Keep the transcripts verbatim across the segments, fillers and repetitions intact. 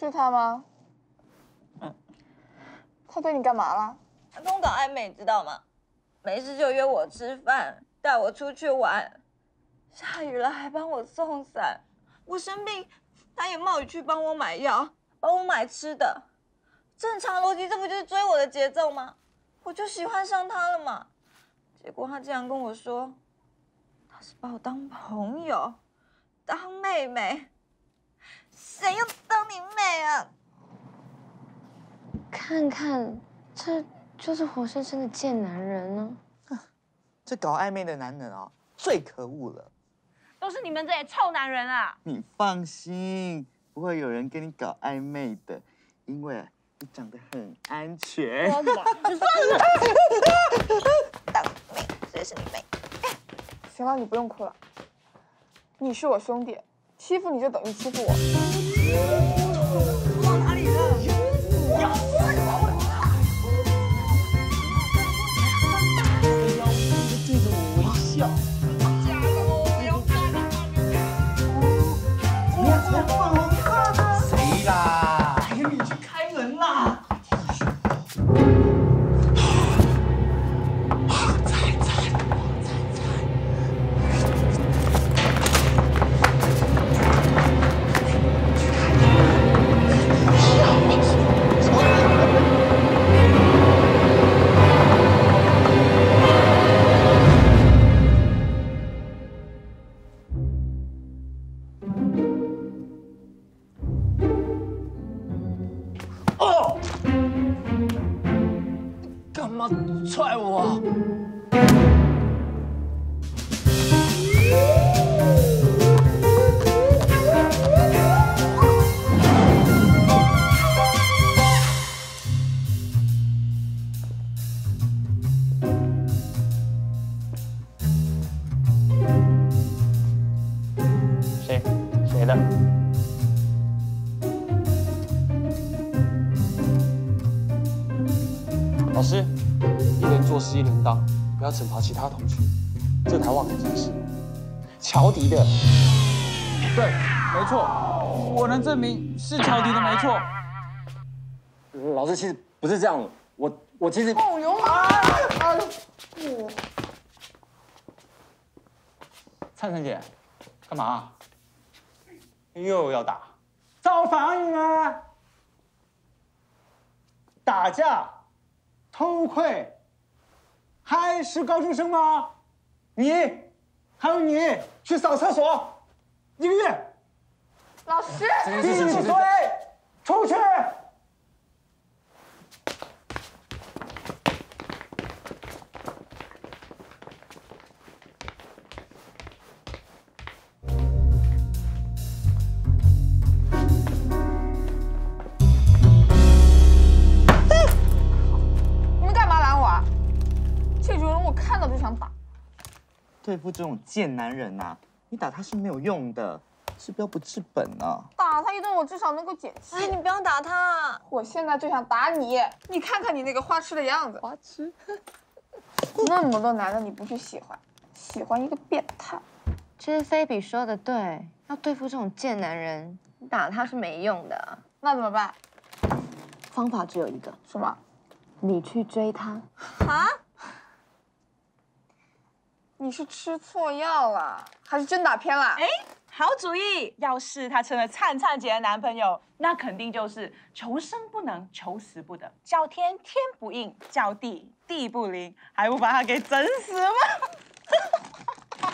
是他吗？ 嗯。 他对你干嘛了？ 他跟我搞暧昧，你知道吗？没事就约我吃饭，带我出去玩。下雨了还帮我送伞。我生病，他也冒雨去帮我买药，帮我买吃的。正常逻辑，这不就是追我的节奏吗？我就喜欢上他了嘛。结果他竟然跟我说，他是把我当朋友，当妹妹。谁要当你妹啊？ 看看，这就是活生生的贱男人呢、 啊！这搞暧昧的男人啊，最可恶了。 都是你们这些臭男人啊！ 你放心，不会有人跟你搞暧昧的，因为你长得很安全。 我算了， 当妹，谁是你妹？ 行了，你不用哭了。你是我兄弟，欺负你就等于欺负我。 往哪里了？要死！ 妖精对着我微笑。谁啦？还有你去开门啦！王彩彩，王彩彩。哦！干嘛踹我？谁？谁的？ 老师，一人做事一人当，不要惩罚其他同学。这台话很真实。乔迪的。 对，没错，我能证明是乔迪的，没错。 老师，其实不是这样，我我其实。 哦呦啊！ 灿灿姐，干嘛？又要打？ 造反啊！打架。偷窥，还是高中生吗？你，还有你，去扫厕所，一个月。 老师， 闭嘴，出去！ 对付这种贱男人呐、啊，你打他是没有用的，治标不治本啊！ 打他一顿，我至少能够解气。 哎，你不要打他！ 我现在就想打你，你看看你那个花痴的样子。 花痴？ 那么多男的你不去喜欢，喜欢一个变态。 其实菲比说的对，要对付这种贱男人，打他是没用的。 那怎么办？ 方法只有一个， 什么？ 你去追他。 啊？你是吃错药了，还是真打偏了？ 哎，好主意！要是他成了灿灿姐的男朋友，那肯定就是求生不能，求死不得，叫天天不应，叫地地不灵，还不把他给整死吗？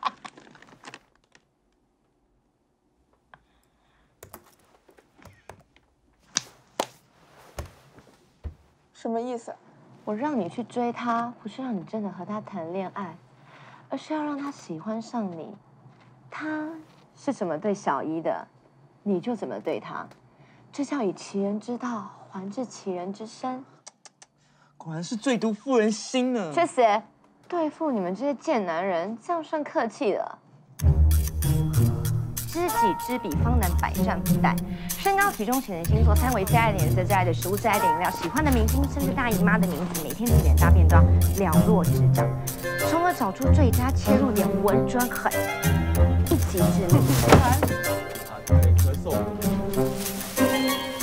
什么意思？ 我让你去追他，不是让你真的和他谈恋爱。而是要让他喜欢上你，他是怎么对小一的，你就怎么对他，这叫以其人之道还治其人之身。 果然是最毒妇人心呢。 去死！对付你们这些贱男人，这样算客气了。知己知彼，方能百战不殆。身高、体重、潜能、星座、三围、最爱的颜色、最爱的食物、最爱的饮料、喜欢的明星，甚至大姨妈的名字，每天的脸大便都要了若指掌，从而找出最佳切入点，稳准狠，一击致命。 啊，咳嗽。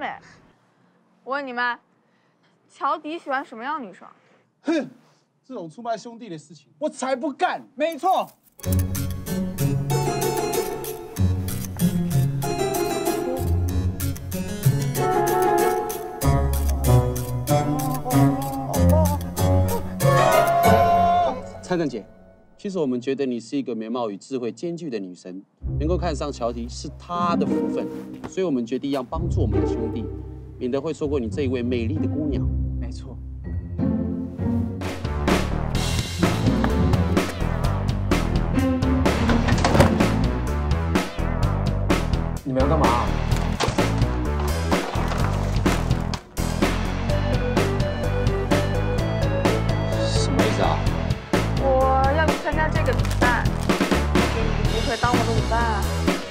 嘞。我问你们，乔迪喜欢什么样的女生？ 哼，这种出卖兄弟的事情， 我才不干！没错。 灿灿姐，其实我们觉得你是一个美貌与智慧兼具的女神，能够看上乔迪是她的福分，所以我们决定要帮助我们的兄弟，免得会错过你这一位美丽的姑娘。 没错。你们要干嘛？ 什么意思啊？ 我要去参加这个比赛，给你个机会当我的舞伴啊。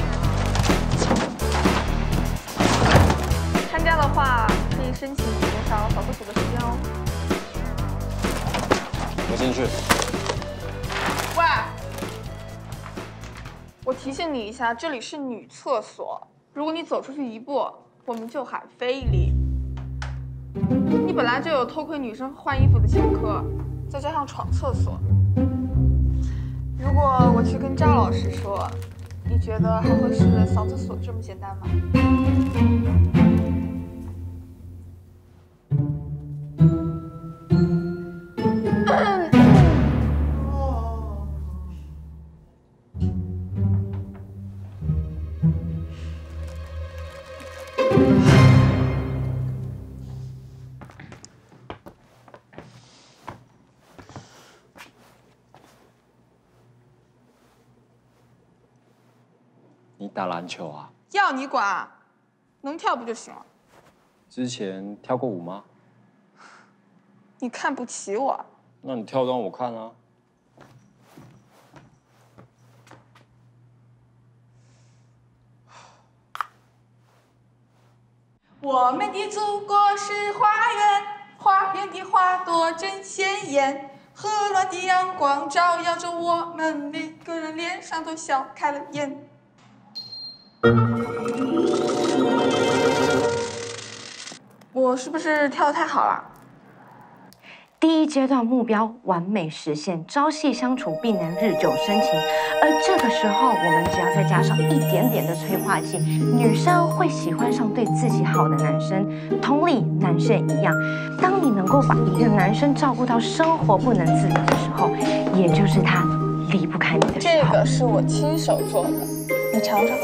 参加的话可以申请减少扫厕所的时间哦。 我进去。 喂，我提醒你一下，这里是女厕所，如果你走出去一步，我们就喊非礼。你本来就有偷窥女生换衣服的前科，再加上闯厕所。如果我去跟赵老师说，你觉得还会是扫厕所这么简单吗？ 你打篮球啊？ 要你管，能跳不就行了？ 之前跳过舞吗？ 你看不起我？ 那你跳让我看啊。 我们的祖国是花园，花园的花朵真鲜艳，和暖的阳光照耀着我们，每个人脸上都笑开了颜。我是不是跳得太好了？ 第一阶段目标完美实现，朝夕相处必能日久生情。而这个时候，我们只要再加上一点点的催化剂，女生会喜欢上对自己好的男生。同理，男生一样。当你能够把一个男生照顾到生活不能自理的时候，也就是他离不开你的时候。 这个是我亲手做的，你尝尝。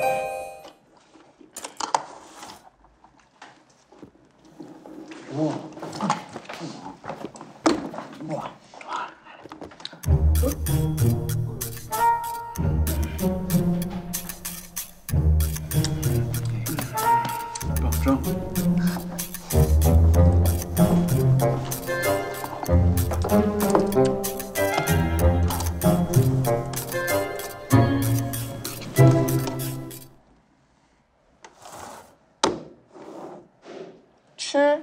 哇！哇！保证。 吃。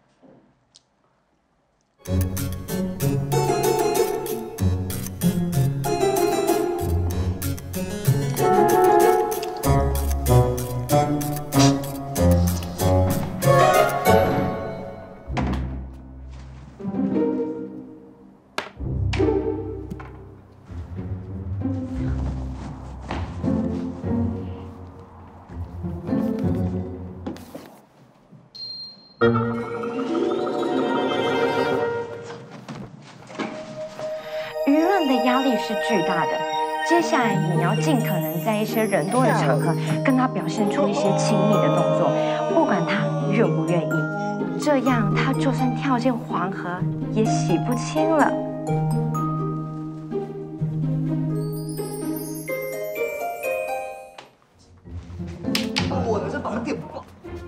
舆论的压力是巨大的，接下来你要尽可能在一些人多的场合跟他表现出一些亲密的动作，不管他愿不愿意，这样他就算跳进黄河也洗不清了。 我的这把电棒。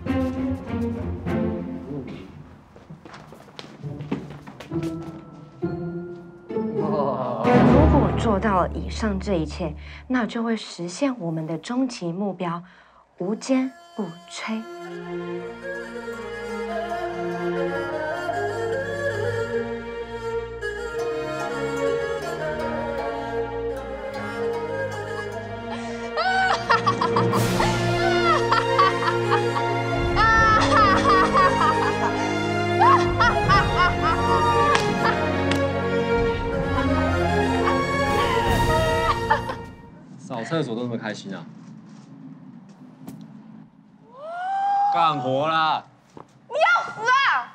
如果做到了以上这一切，那就会实现我们的终极目标——无坚不摧。 啊！ 厕所都那么开心啊？干活啦！ 你要死啊！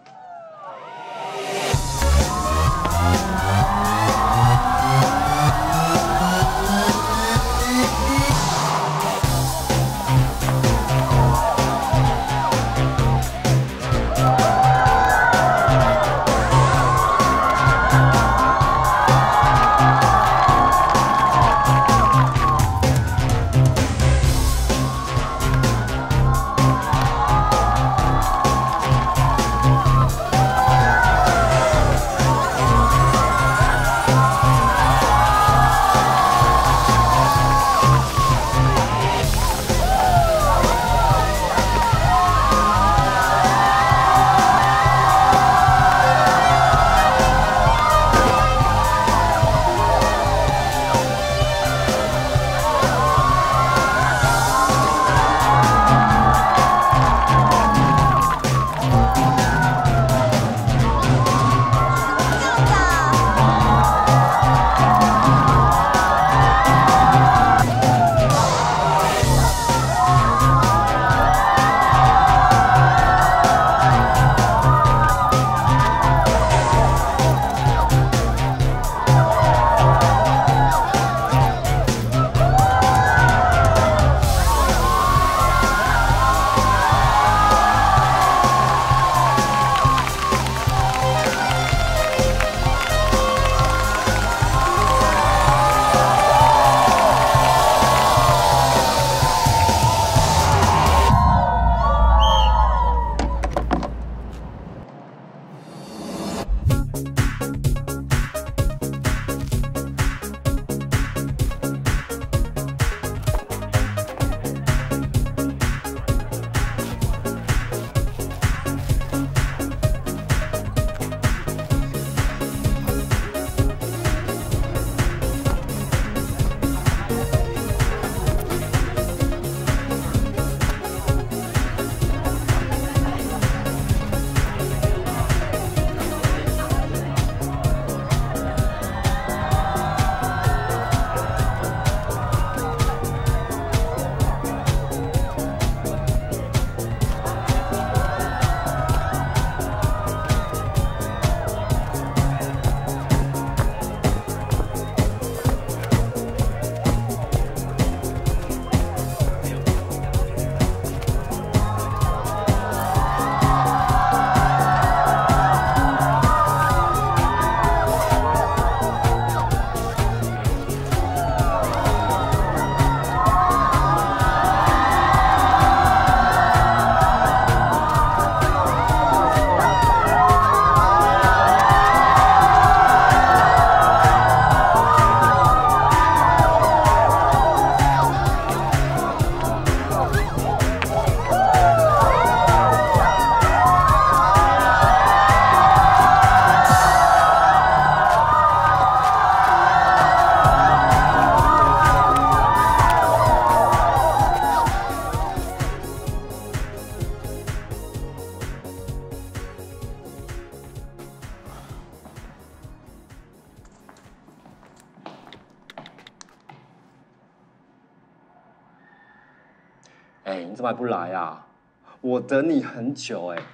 哎，你怎么还不来啊？我等你很久哎。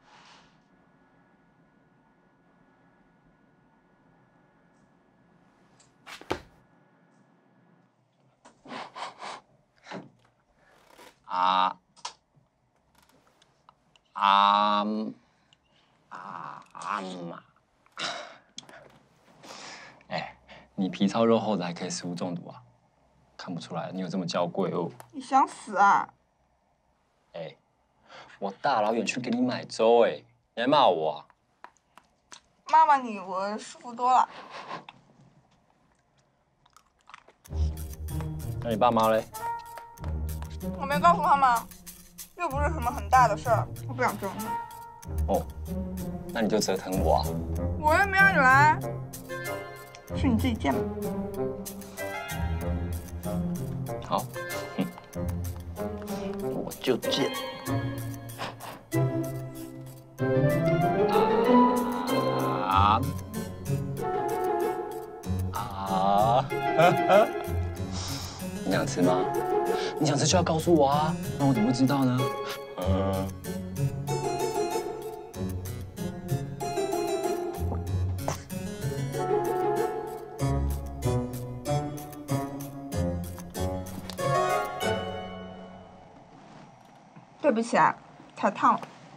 啊啊啊啊妈！哎，你皮糙肉厚的，还可以食物中毒啊？看不出来，你有这么娇贵哦。 你想死啊？ 哎，我大老远去给你买粥，哎，你还骂我啊？ 骂骂你，我舒服多了。 那你爸妈嘞？ 我没告诉他们，又不是什么很大的事儿，我不想折腾。 哦，那你就折腾我啊！ 我又没让你来，是你自己贱吧？ 好，哼，我就贱。啊啊！哈哈！ 吃吗？你想吃就要告诉我啊，那我怎么会知道呢？呃。 对不起啊，太烫了。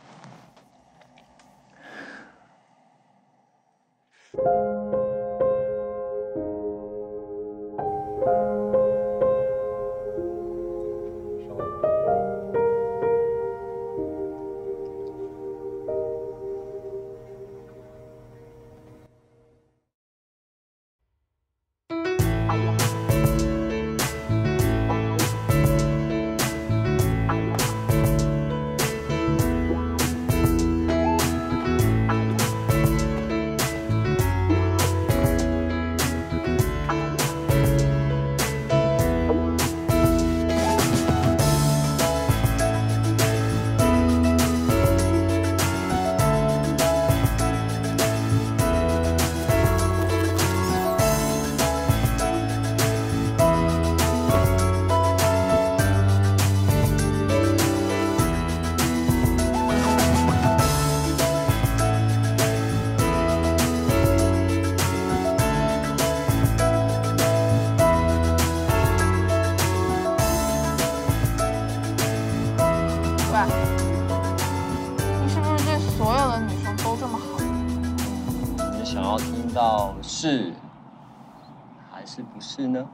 是还是不是呢？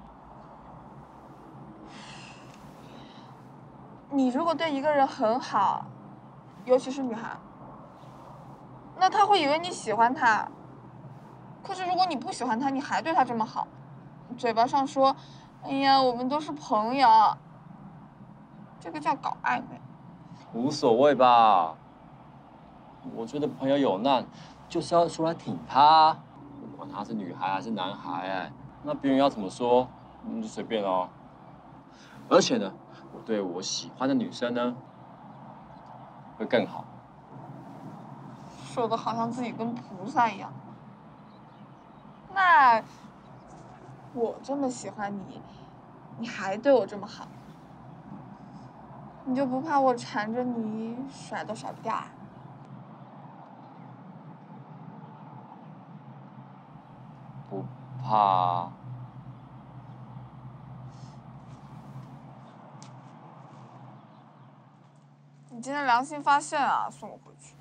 你如果对一个人很好，尤其是女孩，那他会以为你喜欢他。可是如果你不喜欢他，你还对他这么好，嘴巴上说，哎呀，我们都是朋友，这个叫搞暧昧。 无所谓吧，我觉得朋友有难，就是要出来挺他。 不管他是女孩还是男孩，哎，那别人要怎么说，嗯，就随便哦。而且呢，我对我喜欢的女生呢，会更好。 说的好像自己跟菩萨一样。那我这么喜欢你，你还对我这么好，你就不怕我缠着你甩都甩不掉啊？ 不怕。 你今天良心发现啊，送我回去。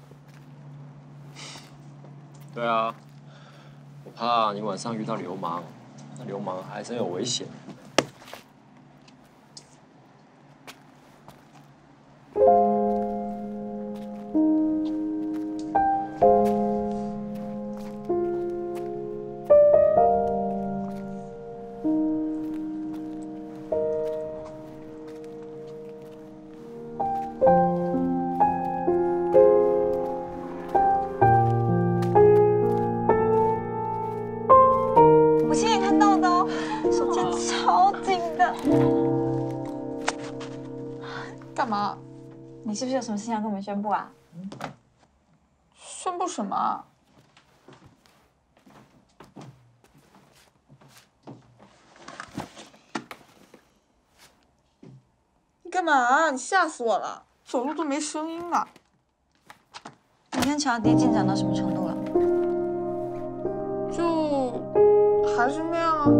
对啊，我怕你晚上遇到流氓，那流氓还真有危险。 干嘛？ 你是不是有什么事情要跟我们宣布啊？ 宣布什么？你干嘛？你吓死我了！走路都没声音了。 你跟乔迪进展到什么程度了？ 就还是那样啊。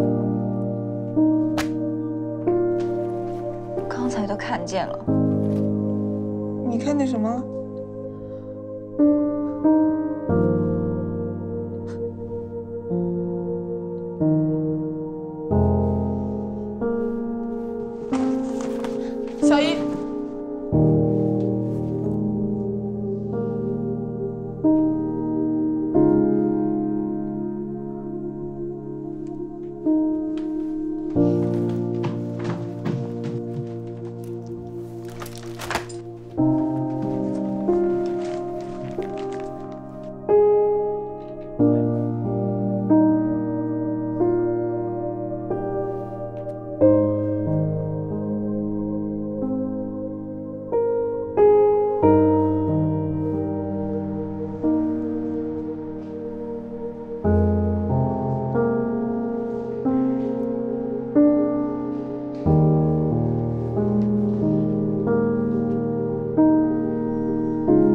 刚才都看见了。 你看见什么了？小姨。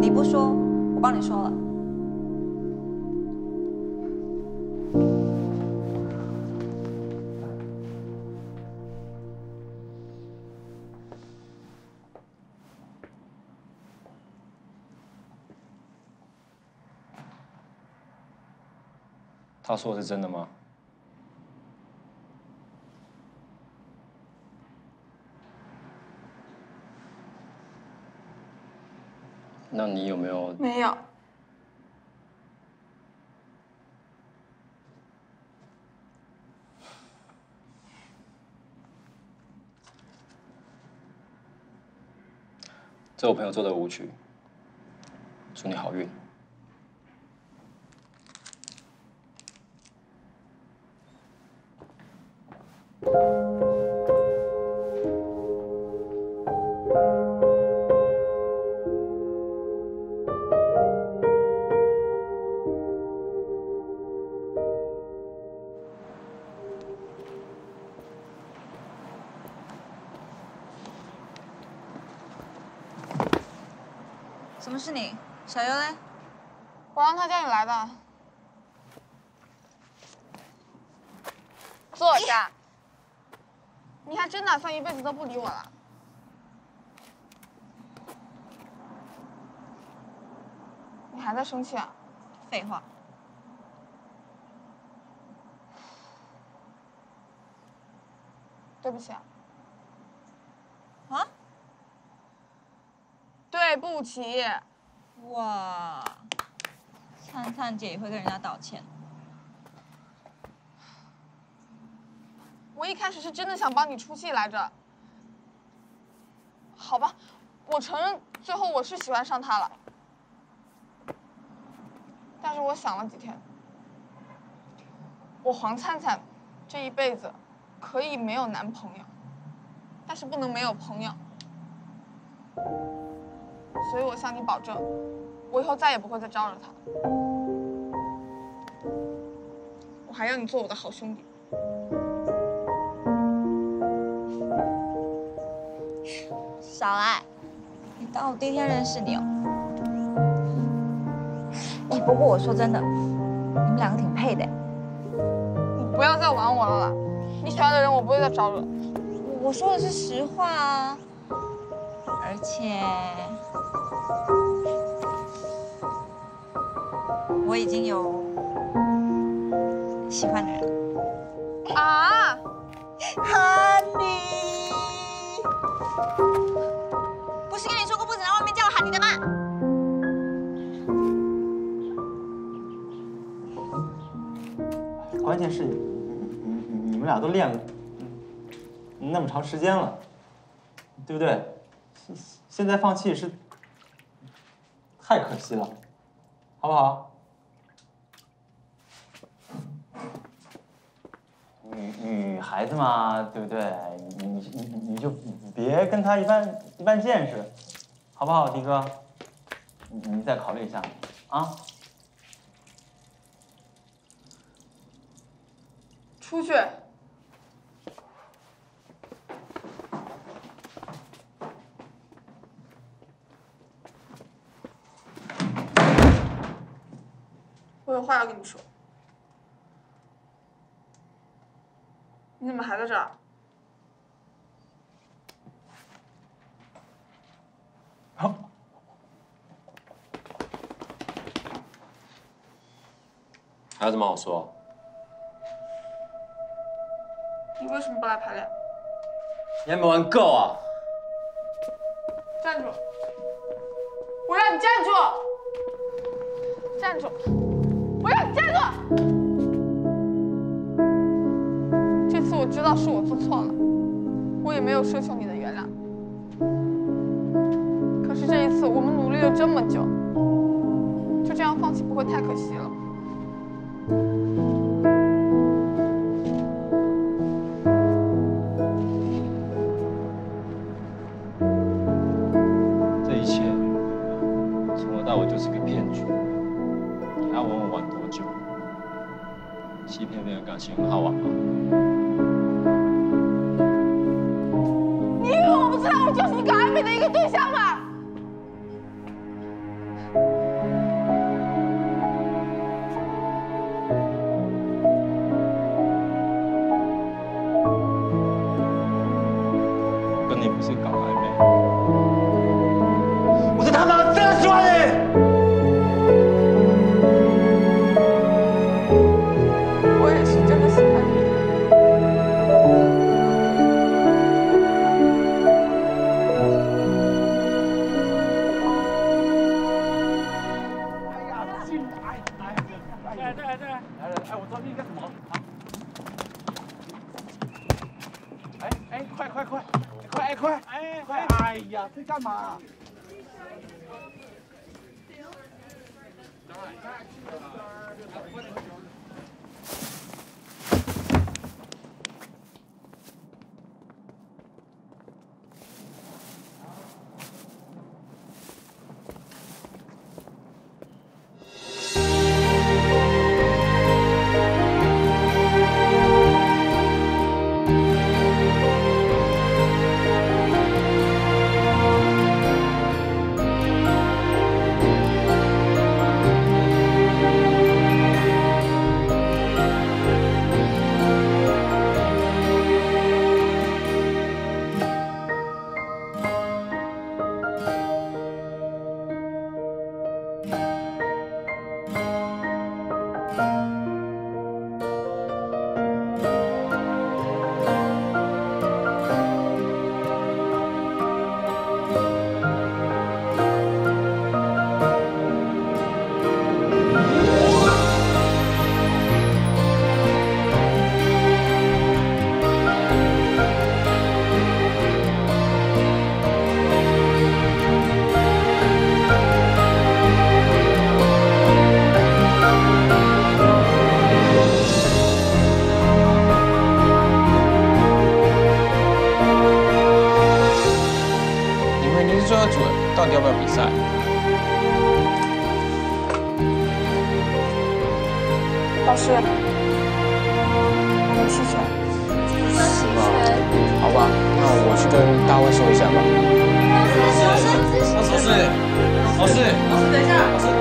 你不说，我帮你说了。 他说的是真的吗？那你有没有？ 没有。 这我朋友做的舞曲，祝你好运。 什么是你？小优嘞？ 我让他叫你来的。坐下。你还真打算一辈子都不理我了？你还在生气啊？ 废话。 对不起啊。 啊？ 对不起。 哇，灿灿姐也会跟人家道歉。 我一开始是真的想帮你出气来着。好吧，我承认最后我是喜欢上他了。但是我想了几天，我黄灿灿这一辈子可以没有男朋友，但是不能没有朋友。所以我向你保证，我以后再也不会再招惹他了。我还要你做我的好兄弟。 少来！你当我第一天认识你哦。哎，不过我说真的，你们两个挺配的。 你不要再玩我了啦！你喜欢的人我不会再招惹。 我说的是实话啊。而且，我已经有喜欢的人。 啊！ 哈尼，不是跟你说过不准在外面叫我喊你的吗？ 关键是你你你你们俩都练了那么长时间了，对不对？现现在放弃是太可惜了，好不好？女女孩子嘛，对不对？你你你你就别跟她一般一般见识，好不好，迪哥？你你再考虑一下啊。 出去。我有话要跟你说。你怎么还在这儿？ 好。 还有什么好说？ 你为什么不来排练？ 你还没玩够啊！ 站住！我让你站住！站住！我让你站住！这次我知道是我做错了，我也没有奢求你的原谅。可是这一次我们努力了这么久，就这样放弃不会太可惜了吗？ 这一切从头到尾就是个骗局。你还要玩我玩多久？欺骗别人感情很好玩吗？ 你以为我不知道我就是你搞暧昧的一个对象吗？ 来，再来，再来，来来，哎，我知道你干什么。哎哎，快快快，快哎快，哎快，哎呀，在干嘛？ 到底要不要比赛？ 老师，我们弃权。 是吗？好吧，那我去跟大卫说一下吧。老师，老师，老师，老师，等一下，老师。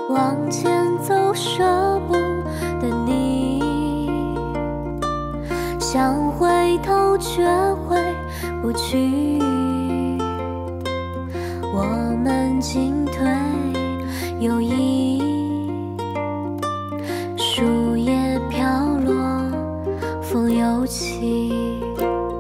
往前走舍不得你，想回头却回不去。我们进退有异，树叶飘落，风又起。